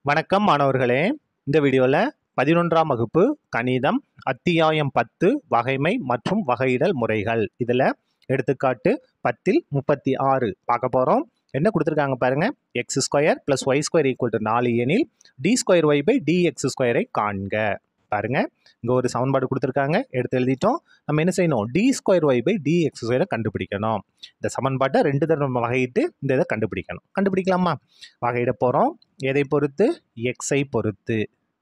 வணக்கம் மாணவர்களே. இந்த வீடியோவில் 11ஆம் வகுப்பு கணிதம் அத்தியாயம் 10 வகைமை மற்றும் வகையிடல் முறைகள். இதில் எடுத்துக்காட்டு 10 36 பார்க்க போகிறோம். என்ன கொடுத்துருக்காங்க பாருங்க. X square plus y square equal to 4 எனில் d square y by dx ஸ்கொயரை காண்க. பாருங்க, இங்கே ஒரு சமன்பாடு கொடுத்துருக்காங்க, எடுத்து எழுதிட்டோம். நம்ம என்ன செய்யணும்? D square y by dx ஸ்கொயரை கண்டுபிடிக்கணும். இந்த சமன்பாட்டை 2 தடவை நம்ம வகையிட்டு இந்த இதை கண்டுபிடிக்கணும். கண்டுபிடிக்கலாமா? வகையிட போகிறோம். எதை பொறுத்து? எக்ஸை பொறுத்து.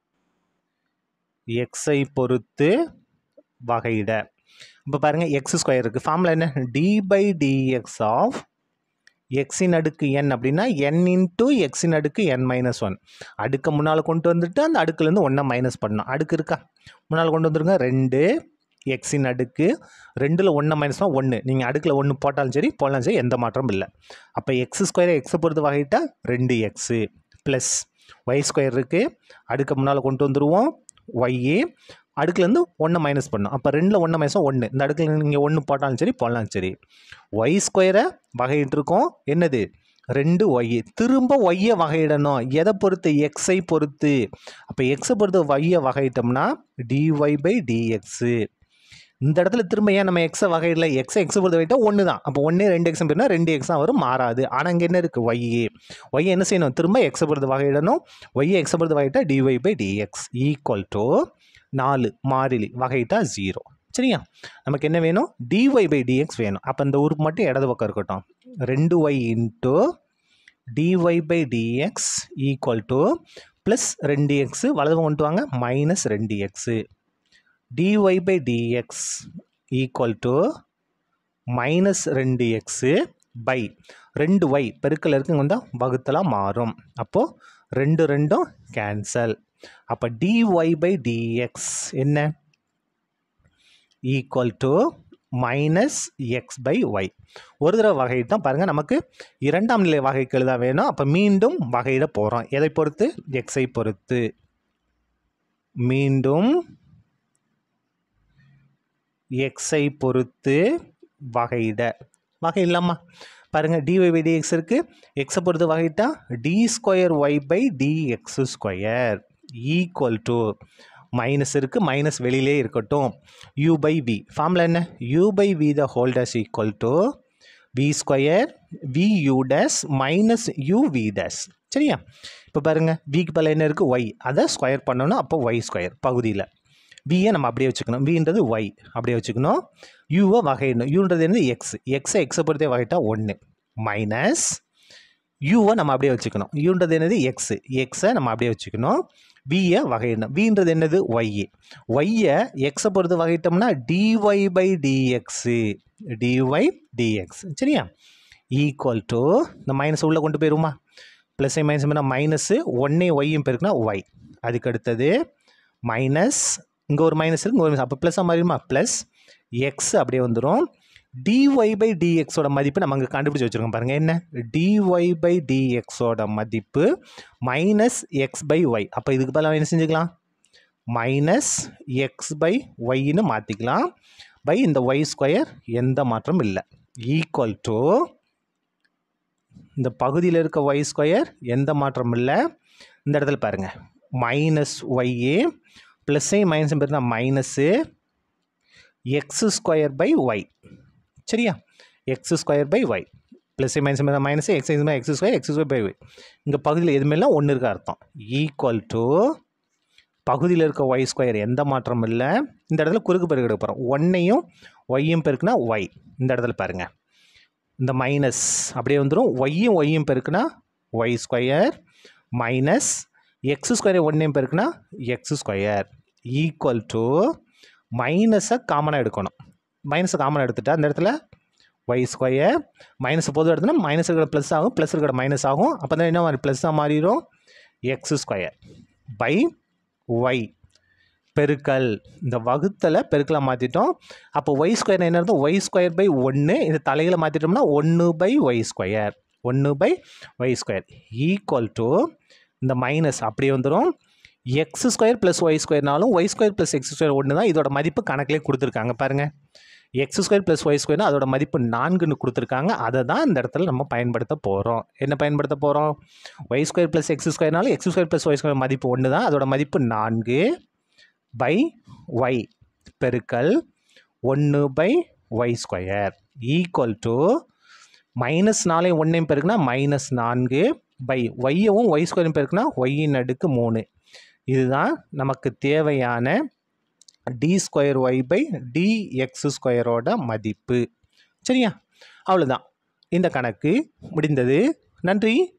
எக்ஸை பொறுத்து வகையிட. இப்போ பாருங்க, எக்ஸ் ஸ்கொயர் இருக்குது. ஃபார்முலா என்ன? டி பை டிஎக்ஸ் ஆஃப் எக்ஸின் அடுக்கு என் அப்படின்னா என் இன்ட்டு எக்ஸின் அடுக்கு என் மைனஸ் 1. அடுக்க முன்னால் கொண்டு வந்துட்டு அந்த அடுக்குலேருந்து 1 மைனஸ் பண்ணணும். அடுக்கு இருக்கா? முன்னால் கொண்டு வந்துருங்க. 2 எக்ஸின் அடுக்கு 2ல் 1 மைனஸ் 1. நீங்கள் அடுக்கில் 1 போட்டாலும் சரி போடலாம் சரி, எந்த மாற்றமும் இல்லை. அப்போ எக்ஸ் ஸ்கொயரை எக்ஸை பொறுத்து வகையிட்டா 2x ப்ளஸ் ஒய் ஸ்கொயர் இருக்குது. அடுக்க முன்னால் கொண்டு வந்துடுவோம். ஒய்ஏ அடுக்குலேருந்து 1 மைனஸ் பண்ணும். அப்போ 2ல் 1 மைனஸ் 1. இந்த அடுக்கில் நீங்கள் 1 போட்டாலும் சரி போடலாம் சரி. ஒய் ஸ்கொயரை வகையிட்டிருக்கோம். என்னது? 2y. திரும்ப ஒய்யை வகையிடணும். எதை பொறுத்து? எக்ஸை பொறுத்து. அப்போ எக்ஸை பொறுத்து ஒய்யை வகையிட்டோம்னா டிஒய் பை டிஎக்ஸு. இந்த இடத்துல திரும்ப ஏன் நம்ம எக்ஸை வகையிடல? எக்ஸை பொறுத்து வகையிட்டா 1 தான். அப்போ 1 2x போயினா 2x தான் வரும், மாறாது. ஆனால் இங்கே என்ன இருக்குது? ஒய்யை என்ன செய்யணும்? திரும்ப எக்ஸை பொறுத்து வகையிடணும். ஒய்யை எக்ஸை பொறுத்து வகையிட்டா dy by dx equal to 4 மாறிலி வகையிட்டா 0. சரியா? நமக்கு என்ன வேணும்? டிஒய் பை டிஎக்ஸ் வேணும். அப்போ இந்த உறுப்பு மட்டும் இடது பக்கம் இருக்கட்டும். 2y into dy by dx equal to plus 2x வலது கொண்டு வாங்க, minus 2x. Dy by dx equal to minus 2x by 2y பெருக்கல் இருக்குங்க வந்தால் வகுத்தலாம் மாறும். அப்போது 2 2ம் கேன்சல். அப்போ டிஒய் பை டிஎக்ஸ் என்ன? Equal to minus x by y. ஒரு தடவை வகையிட்டோம் பாருங்கள். நமக்கு 2ஆம் நிலை வகைக்கெழு தான் வேணும். அப்போ மீண்டும் வகையிட போகிறோம். எதை பொறுத்து? எக்ஸை பொறுத்து. மீண்டும் எக்ஸை பொறுத்து வகையிட. வகையிடலாமா? பாருங்கள், டிஒய் பை டிஎக்ஸ் இருக்குது. எக்ஸை பொறுத்து வகையிட்டா d square y by dx square equal to minus இருக்குது, மைனஸ் வெளியிலே இருக்கட்டும். u by v. ஃபார்முலா என்ன? u by v the whole dash equal to v square v u dash minus u v dash. சரியா? இப்போ பாருங்கள், விக்கு பல என்ன இருக்குது? ஒய். அதை ஸ்கொயர் பண்ணணும். அப்போ ஒய் ஸ்கொயர் பகுதியில் வியை நம்ம அப்படியே வச்சுக்கணும். வின்றது ஒய் அப்படியே வச்சுக்கணும். யூவை வகையிடணும். யூன்றது என்ன? எக்ஸ். எக்ஸை பொறுத்தே வகையிட்டா 1 மைனஸ் யூவை நம்ம அப்படியே வச்சுக்கணும். யூன்றது என்னது? எக்ஸை நம்ம அப்படியே வச்சுக்கணும். வியை வகையிடணும். வின்றது என்னது? ஒய்யை எக்ஸை பொறுத்து வகையிட்டோம்னா dy by dx. Dy dx. சரியா? ஈக்குவல் டு இந்த மைனஸ் உள்ளே கொண்டு போயிருமா? ப்ளஸ் மைனஸ் பண்ணால் மைனஸு 1 ஒய்யும் பெருக்குனா ஒய். அதுக்கு அடுத்தது மைனஸ், இங்கே ஒரு மைனஸ் இருக்குது, இங்கே ஒரு மைனஸ். அப்போ ப்ளஸ்ஸாக மாறிடுமா? ப்ளஸ் எக்ஸ் அப்படியே வந்துடும். டிஒய் பை டிஎக்ஸோட மதிப்பு நம்ம அங்கே கண்டுபிடிச்சி வச்சுருக்கோம் பாருங்கள். என்ன? டிஒய் பை டிஎக்ஸோட மதிப்பு மைனஸ் எக்ஸ் பை ஒய். அப்போ இதுக்கு பதிலாக என்ன செஞ்சுக்கலாம்? மைனஸ் எக்ஸ் பை ஒய்ன்னு மாற்றிக்கலாம். பை இந்த ஒய் ஸ்கொயர் எந்த மாற்றமும் இல்லை. ஈக்குவல் டு இந்த பகுதியில் இருக்க ஒய் ஸ்கொயர் எந்த மாற்றமும் இல்லை. இந்த இடத்துல பாருங்கள், மைனஸ் ஒய்ஏ ப்ளஸ்ஸே மைனஸ் பேருனா minus x square by y. சரியா? X square by y plus minus minus x square by y. இங்கே பகுதியில் எதுவுமேலாம் 1 இருக்க அர்த்தம். ஈக்குவல் டு பகுதியில் இருக்க ஒய் ஸ்கொயர் எந்த மாற்றமும் இல்லை. இந்த இடத்துல குறுக்கு பெருக்கு எடுக்க போகிறோம். 1ஐயும் ஒய்யும் பெருக்குனா ஒய். இந்த இடத்துல பாருங்கள், இந்த மைனஸ் அப்படியே வந்துடும். ஒய்யும் பெருக்குனா y square minus x square 1ஐயும் பெருக்குனா எக்ஸ் ஸ்கொயர் ஈக்குவல் டு மைனஸை காமனாக எடுக்கணும். மைனஸை காமனாக எடுத்துட்டா அந்த இடத்துல ஒய் ஸ்கொயர் மைனஸ் பொது எடுத்தோன்னா மைனஸ் இருக்கிற ப்ளஸ் ஆகும், ப்ளஸ் இருக்கிற மைனஸ் ஆகும். அப்போ தான் என்ன மாதிரி ப்ளஸ்ஸாக மாறிடும்? எக்ஸ் ஸ்கொயர் பை ஒய் பெருக்கல் இந்த வகுத்தலை பெருக்கலாக மாற்றிட்டோம். அப்போ ஒய் ஸ்கொயர் என்ன இருக்கும்? Y square by 1. இந்த தலைகளை மாற்றிட்டோம்னா 1 by y square. 1 by y square equal to இந்த மைனஸ் அப்படியே வந்துடும். எக்ஸ் ஸ்கொயர் ப்ளஸ் ஒய் ஸ்கொயர்னாலும் y square plus x square 1 தான். இதோட மதிப்பு கணக்கிலே கொடுத்துருக்காங்க பாருங்கள். எக்ஸ் ஸ்கொயர் ப்ளஸ் ஒய் ஸ்கொயர்னா அதோட மதிப்பு 4ன்னு கொடுத்துருக்காங்க. அதை தான் இந்த இடத்துல நம்ம பயன்படுத்த போகிறோம். என்ன பயன்படுத்த போகிறோம்? ஒய் ஸ்கொயர் ப்ளஸ் எக்ஸ் ஸ்கொயர்னாலும் x square plus y square மதிப்பு 1 தான். அதோட மதிப்பு 4 பை ஒய் பெருக்கல் 1 by y square equal to -4 1 பெருக்குனா -4 பை ஒய்யவும் ஒய் ஸ்கொயரும் பெருக்குனா ஒய்யின் அடுக்கு 3. இதுதான் நமக்கு தேவையான d square y by dx ஸ்கொயரோட மதிப்பு. சரியா? அவ்வளோதான், இந்த கணக்கு முடிந்தது. நன்றி.